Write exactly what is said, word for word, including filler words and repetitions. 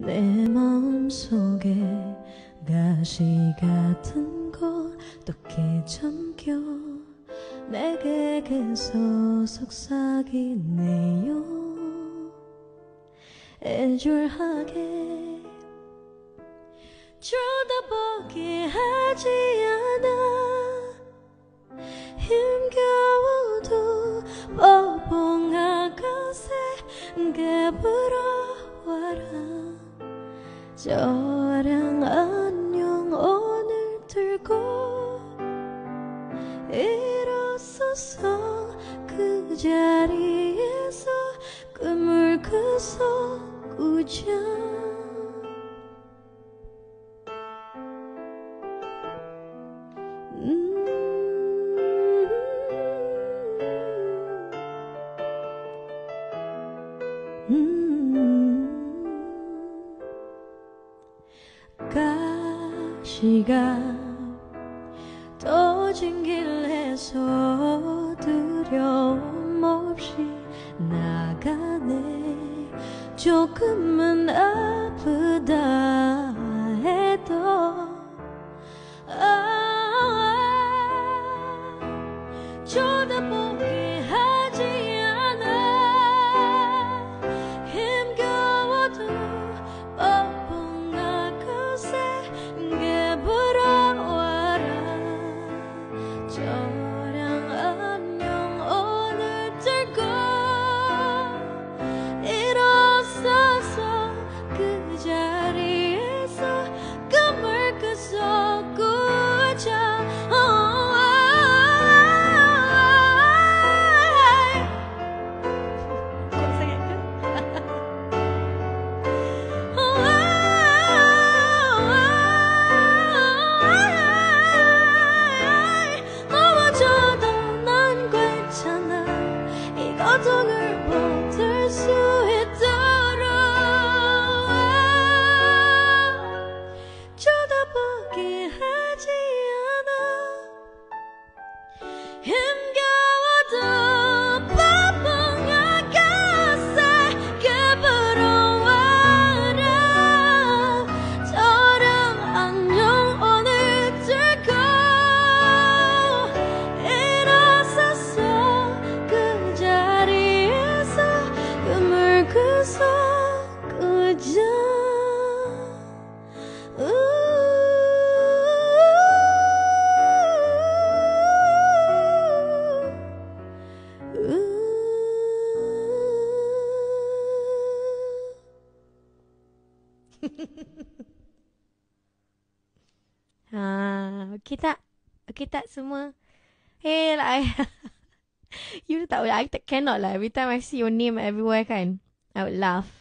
내 마음속에 가시 같은 거 어떻게 잠겨 내게 계속 속삭이네요. 애절하게 쳐다보게 하지 않아. 힘겨워도 뻐벙한 것에 깨물어와라. 저랑 안녕 오늘 들고 일어서서 그 자리에서 꿈을 그서 꾸자. 음. 음. 가시가 떠진 길에서 두려움 없이 나가네. 조금은 아프다 해도 아, 쳐다보게 하지 않아. 힘겨워도 뻐근한 것에 깨물어와라. 저랑 안녕 오늘 들고 일어서서 그 자리에서 꿈을 그서 꾸자. 넘어져도 난 괜찮아. 이 고통을 버틸 수 있도록 쳐다보게 하지 않아. 힘겨워도 뻐벙한 것에 깨물어와라. 저랑 안녕 오늘 들고 일어서서 그 자리에서 꿈을 그서 꾸자. Ha, okey tak? Okey tak semua? Hey, like, you tak boleh, I tak, cannot lah. Every time I see your name everywhere kan, I would laugh.